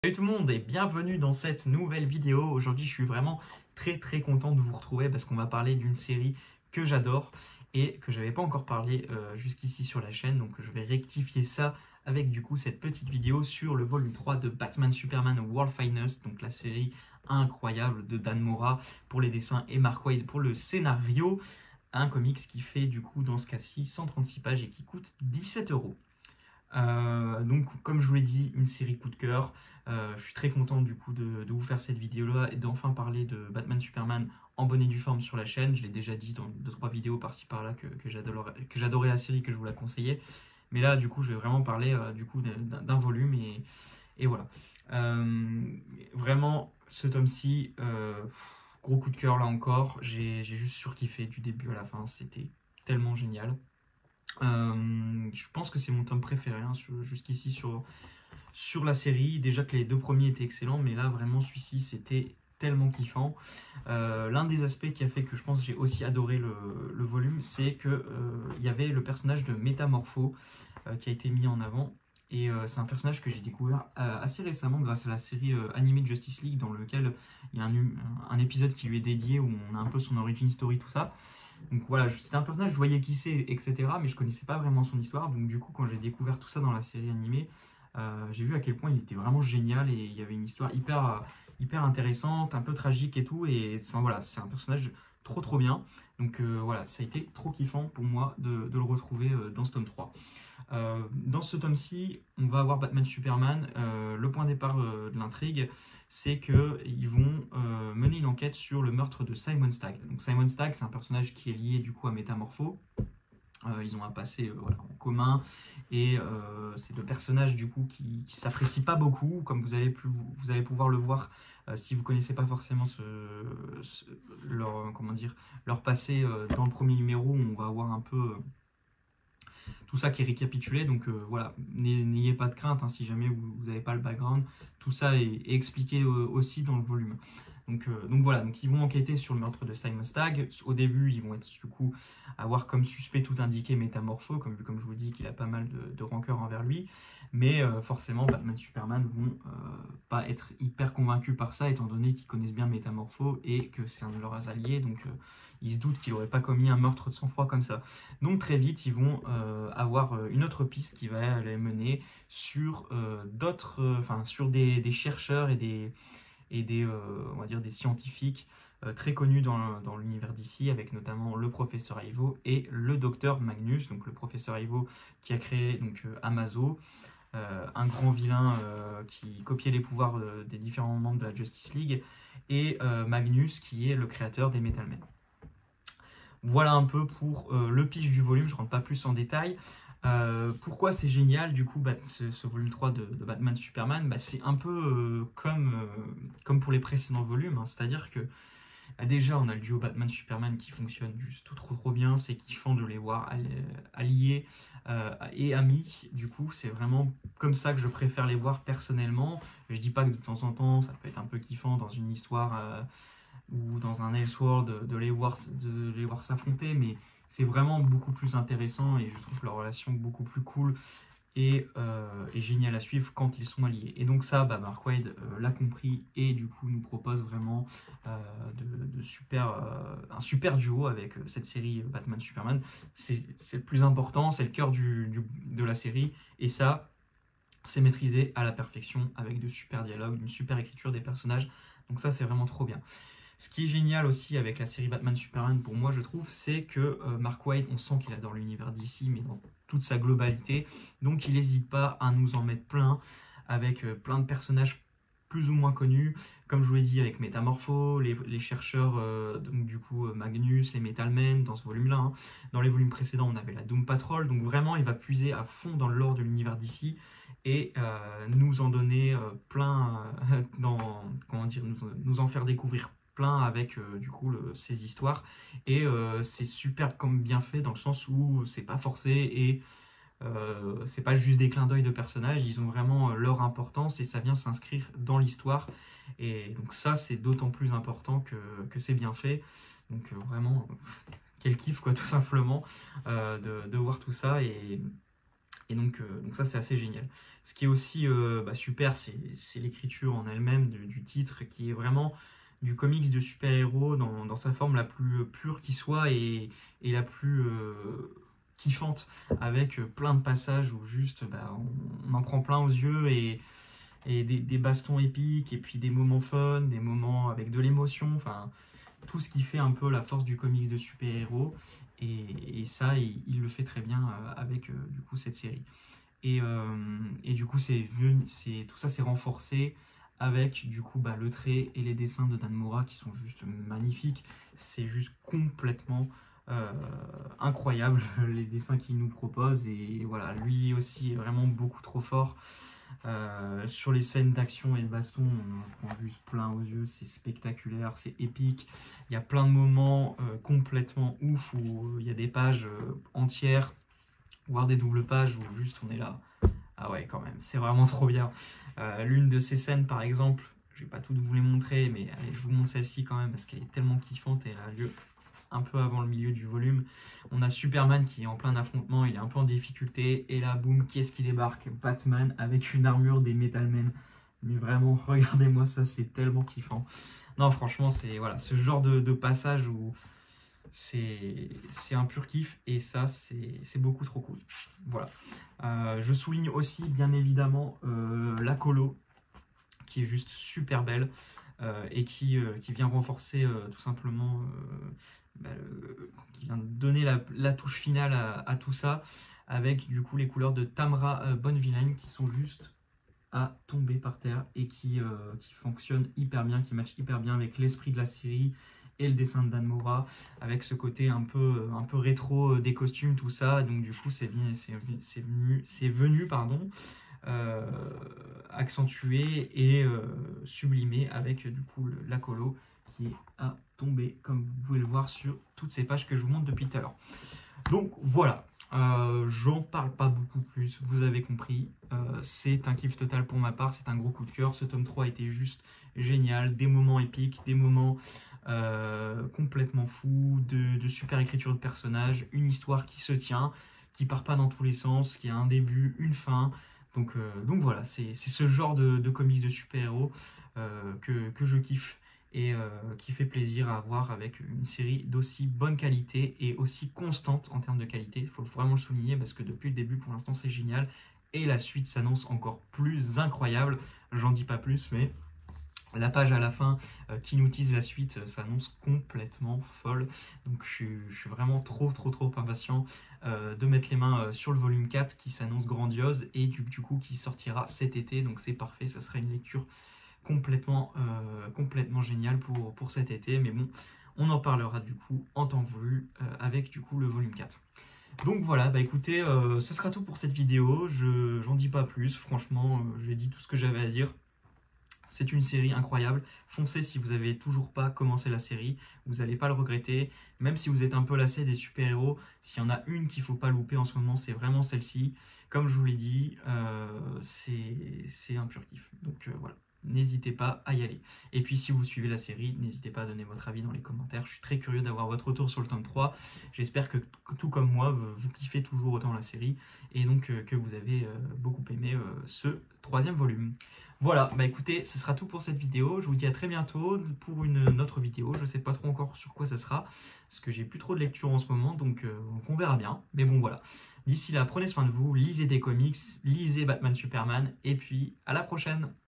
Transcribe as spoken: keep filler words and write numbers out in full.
Salut tout le monde et bienvenue dans cette nouvelle vidéo. Aujourd'hui je suis vraiment très très content de vous retrouver parce qu'on va parler d'une série que j'adore et que je n'avais pas encore parlé euh, jusqu'ici sur la chaîne. Donc je vais rectifier ça avec du coup cette petite vidéo sur le volume trois de Batman Superman World Finest. Donc la série incroyable de Dan Mora pour les dessins et Mark Waid pour le scénario. Un comics qui fait du coup dans ce cas-ci cent trente-six pages et qui coûte dix-sept euros. Euh, donc comme je vous l'ai dit, une série coup de cœur. Euh, je suis très content du coup de, de vous faire cette vidéo là et d'enfin parler de Batman Superman en bonne et due forme sur la chaîne. Je l'ai déjà dit dans deux trois vidéos par-ci par-là que, que j'adorais que j'adorais la série, que je vous la conseillais. Mais là du coup je vais vraiment parler euh, du coup d'un d'un volume et, et voilà. Euh, Vraiment ce tome-ci, euh, gros coup de cœur là encore. J'ai j'ai juste surkiffé du début à la fin, c'était tellement génial. Euh, je pense que c'est mon tome préféré hein, jusqu'ici sur, sur la série. Déjà que les deux premiers étaient excellents, mais là vraiment celui-ci c'était tellement kiffant. Euh, L'un des aspects qui a fait que je pense que j'ai aussi adoré le, le volume, c'est qu'il euh, y avait le personnage de Métamorpho euh, qui a été mis en avant. Et euh, c'est un personnage que j'ai découvert euh, assez récemment grâce à la série euh, animée de Justice League, dans lequel il y a un, un épisode qui lui est dédié où on a un peu son origin story, tout ça. Donc voilà, c'était un personnage, je voyais qui c'est, et cetera. Mais je connaissais pas vraiment son histoire. Donc du coup, quand j'ai découvert tout ça dans la série animée, euh, j'ai vu à quel point il était vraiment génial et il y avait une histoire hyper, euh, hyper intéressante, un peu tragique et tout. Et enfin voilà, c'est un personnage trop trop bien. Donc euh, voilà, ça a été trop kiffant pour moi de, de le retrouver euh, dans ce tome trois. Euh, dans ce tome-ci, on va avoir Batman Superman. Euh, le point de départ euh, de l'intrigue, c'est qu'ils vont euh, mener une enquête sur le meurtre de Simon Stagg. Donc Simon Stagg, c'est un personnage qui est lié du coup à Métamorpho. Euh, ils ont un passé euh, voilà, en commun et euh, c'est deux personnages du coup qui, ne s'apprécient pas beaucoup, comme vous allez, plus, vous allez pouvoir le voir euh, si vous connaissez pas forcément ce, ce, leur, comment dire, leur passé euh, dans le premier numéro où on va avoir un peu euh, tout ça qui est récapitulé. Donc euh, voilà, n'ayez pas de crainte hein, si jamais vous n'avez pas le background. Tout ça est, est expliqué euh, aussi dans le volume. Donc, euh, donc voilà, donc ils vont enquêter sur le meurtre de Simon Stagg. Au début, ils vont être du coup avoir comme suspect tout indiqué Métamorpho, comme, comme je vous dis qu'il a pas mal de, de rancœur envers lui. Mais euh, forcément, Batman et Superman vont euh, pas être hyper convaincus par ça, étant donné qu'ils connaissent bien Métamorpho et que c'est un de leurs alliés. Donc euh, ils se doutent qu'il n'aurait pas commis un meurtre de sang-froid comme ça. Donc très vite, ils vont euh, avoir une autre piste qui va les mener sur euh, d'autres, enfin euh, sur des, des chercheurs et des et des, euh, on va dire des scientifiques euh, très connus dans, dans l'univers d'ici, avec notamment le professeur Ivo et le docteur Magnus. Donc le professeur Ivo qui a créé donc euh, Amazo, euh, un grand vilain euh, qui copiait les pouvoirs euh, des différents membres de la Justice League, et euh, Magnus qui est le créateur des Metal Men. Voilà un peu pour euh, le pitch du volume, je ne rentre pas plus en détail. Euh, pourquoi c'est génial du coup bah, ce, ce volume trois de, de Batman Superman, bah, c'est un peu euh, comme, euh, comme pour les précédents volumes, hein, c'est-à-dire que bah, déjà on a le duo Batman Superman qui fonctionne juste trop trop bien, c'est kiffant de les voir alliés euh, et amis. Du coup c'est vraiment comme ça que je préfère les voir personnellement. Je dis pas que de temps en temps ça peut être un peu kiffant dans une histoire euh, ou dans un Elseworld de, de les voir, de les voir s'affronter, mais c'est vraiment beaucoup plus intéressant et je trouve leur relation beaucoup plus cool et, euh, et génial à suivre quand ils sont alliés. Et donc ça, bah, Mark Waid euh, l'a compris et du coup nous propose vraiment euh, de, de super, euh, un super duo avec euh, cette série Batman-Superman. C'est le plus important, c'est le cœur du, du, de la série et ça, c'est maîtrisé à la perfection avec de super dialogues, une super écriture des personnages. Donc ça, c'est vraiment trop bien. Ce qui est génial aussi avec la série Batman Superman, pour moi, je trouve, c'est que euh, Mark Waid, on sent qu'il adore l'univers d'ici, mais dans toute sa globalité. Donc, il n'hésite pas à nous en mettre plein, avec euh, plein de personnages plus ou moins connus. Comme je vous l'ai dit, avec Métamorpho, les, les chercheurs, euh, donc du coup, euh, Magnus, les Metal Men, dans ce volume-là. Hein. Dans les volumes précédents, on avait la Doom Patrol. Donc, vraiment, il va puiser à fond dans le lore de l'univers d'ici et euh, nous en donner euh, plein, euh, dans, comment dire, nous, nous en faire découvrir plein avec euh, du coup le, ces histoires et euh, c'est super comme bien fait dans le sens où c'est pas forcé et euh, c'est pas juste des clins d'œil de personnages, ils ont vraiment euh, leur importance et ça vient s'inscrire dans l'histoire et donc ça c'est d'autant plus important que, que c'est bien fait. Donc euh, vraiment quel kiff quoi tout simplement euh, de, de voir tout ça et Et donc, euh, donc ça, c'est assez génial. Ce qui est aussi euh, bah, super, c'est l'écriture en elle-même du, du titre, qui est vraiment du comics de super-héros dans, dans sa forme la plus pure qui soit et, et la plus euh, kiffante, avec plein de passages où juste bah, on, on en prend plein aux yeux et, et des, des bastons épiques, et puis des moments fun, des moments avec de l'émotion, enfin tout ce qui fait un peu la force du comics de super-héros. Et, et ça, il, il le fait très bien euh, avec euh, du coup cette série. Et, euh, et du coup, c'est tout ça s'est renforcé avec du coup bah, le trait et les dessins de Dan Mora qui sont juste magnifiques. C'est juste complètement euh, incroyable les dessins qu'il nous propose. Et voilà, lui aussi est vraiment beaucoup trop fort. Euh, sur les scènes d'action et de baston, on en prend juste plein aux yeux, c'est spectaculaire, c'est épique. Il y a plein de moments euh, complètement ouf où il y a des pages euh, entières, voire des doubles pages où juste on est là. Ah ouais, quand même, c'est vraiment trop bien. Euh, L'une de ces scènes, par exemple, je vais pas toutes vous les montrer, mais allez, je vous montre celle-ci quand même parce qu'elle est tellement kiffante et elle a lieu un peu avant le milieu du volume. On a Superman qui est en plein affrontement, il est un peu en difficulté, et là, boum, qui est-ce qui débarque? Batman avec une armure des Metal Men. Mais vraiment, regardez-moi ça, c'est tellement kiffant. Non, franchement, c'est voilà, ce genre de, de passage où c'est un pur kiff, et ça, c'est beaucoup trop cool. Voilà. Euh, je souligne aussi, bien évidemment, euh, la colo, qui est juste super belle, euh, et qui, euh, qui vient renforcer euh, tout simplement... Euh, Bah, euh, qui vient donner la, la touche finale à, à tout ça, avec du coup les couleurs de Tamra euh, Bonvillain qui sont juste à tomber par terre et qui, euh, qui fonctionnent hyper bien, qui matchent hyper bien avec l'esprit de la série et le dessin de Dan Mora, avec ce côté un peu, un peu rétro des costumes, tout ça. Donc du coup c'est venu, c'est venu pardon, euh, accentué et euh, sublimé avec du coup le, la colo qui est à tomber, comme vous pouvez le voir sur toutes ces pages que je vous montre depuis tout à l'heure. Donc voilà, euh, j'en parle pas beaucoup plus, vous avez compris, euh, c'est un kiff total pour ma part, c'est un gros coup de cœur. Ce tome trois était juste génial, des moments épiques, des moments euh, complètement fous, de, de super écriture de personnages, une histoire qui se tient, qui part pas dans tous les sens, qui a un début, une fin. Donc, euh, donc voilà, c'est ce genre de, de comics de super-héros euh, que, que je kiffe et euh, qui fait plaisir à voir avec une série d'aussi bonne qualité et aussi constante en termes de qualité. Il faut vraiment le souligner parce que depuis le début, pour l'instant, c'est génial. Et la suite s'annonce encore plus incroyable. J'en dis pas plus, mais la page à la fin euh, qui nous tease la suite euh, s'annonce complètement folle. Donc je suis, je suis vraiment trop trop trop impatient euh, de mettre les mains euh, sur le volume quatre qui s'annonce grandiose et du, du coup qui sortira cet été. Donc c'est parfait, ça sera une lecture complètement, euh, complètement géniale pour, pour cet été. Mais bon, on en parlera du coup en temps voulu euh, avec du coup le volume quatre. Donc voilà, bah écoutez, euh, ça sera tout pour cette vidéo. Je j'en dis pas plus, franchement, euh, j'ai dit tout ce que j'avais à dire. C'est une série incroyable. Foncez si vous n'avez toujours pas commencé la série. Vous n'allez pas le regretter. Même si vous êtes un peu lassé des super-héros, s'il y en a une qu'il ne faut pas louper en ce moment, c'est vraiment celle-ci. Comme je vous l'ai dit, euh, c'est un pur kiff. Donc euh, voilà, n'hésitez pas à y aller. Et puis si vous suivez la série, n'hésitez pas à donner votre avis dans les commentaires. Je suis très curieux d'avoir votre retour sur le tome trois. J'espère que tout comme moi, vous kiffez toujours autant la série. Et donc euh, que vous avez euh, beaucoup aimé euh, ce troisième volume. Voilà, bah écoutez, ce sera tout pour cette vidéo. Je vous dis à très bientôt pour une autre vidéo. Je ne sais pas trop encore sur quoi ça sera, parce que j'ai plus trop de lecture en ce moment, donc, euh, donc on verra bien. Mais bon, voilà. D'ici là, prenez soin de vous, lisez des comics, lisez Batman Superman, et puis à la prochaine.